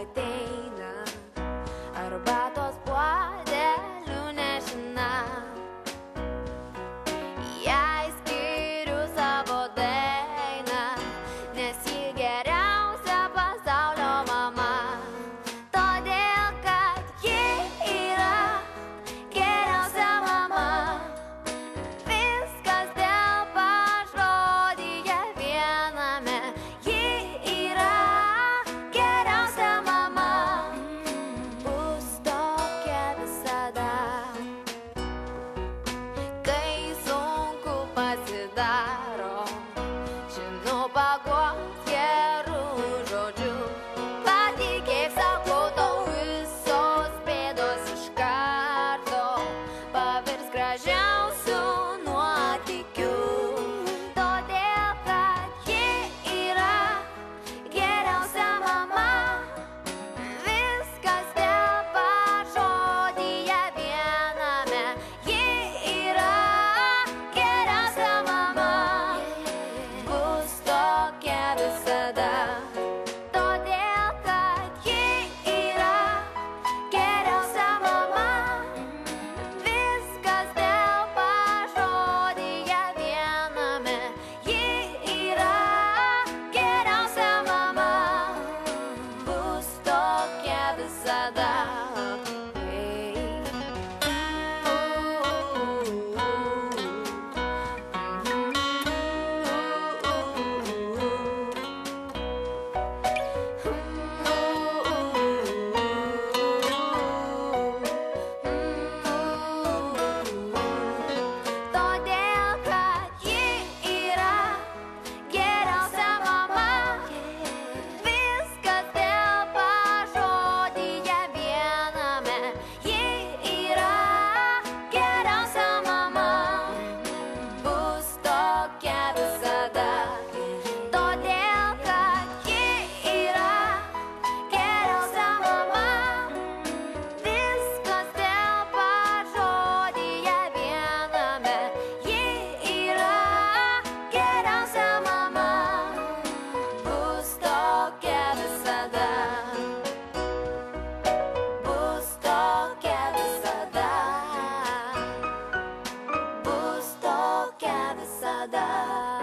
ateina, arbatos puodelių nešina. Jai skiriu savo dainą, nes ji geriausia pasaulio mama. Todėl, kad ji yra geriausia mama. Viskas telpa žodyje viename. Ji yra geriausia mama. Bus tokia visada. Kai sunku pasidaro, žinau paguos gerų žodžių. Patikėk, sakau tau, visos bėdos iš karto pavirs gražiausių nuotykių. Todėl, kad ji yra geriausia mama. Viskas telpa žodyje viename. Ji yra geriausia mama. Bus tokia visada. Todėl, kad ji yra geriausia mama. Viskas telpa žodyje viename. Ji yra geriausia mama. Bus tokia visada. Todėl, kad ji yra geriausia mama. Viskas telpa žodyje viename. Ji yra geriausia mama. Bus tokia visada. Todėl, kad ji yra geriausia mama. Viskas telpa žodyje viename. Ji yra geriausia mama. Bus tokia visada. Bus tokia visada. Bus tokia visada.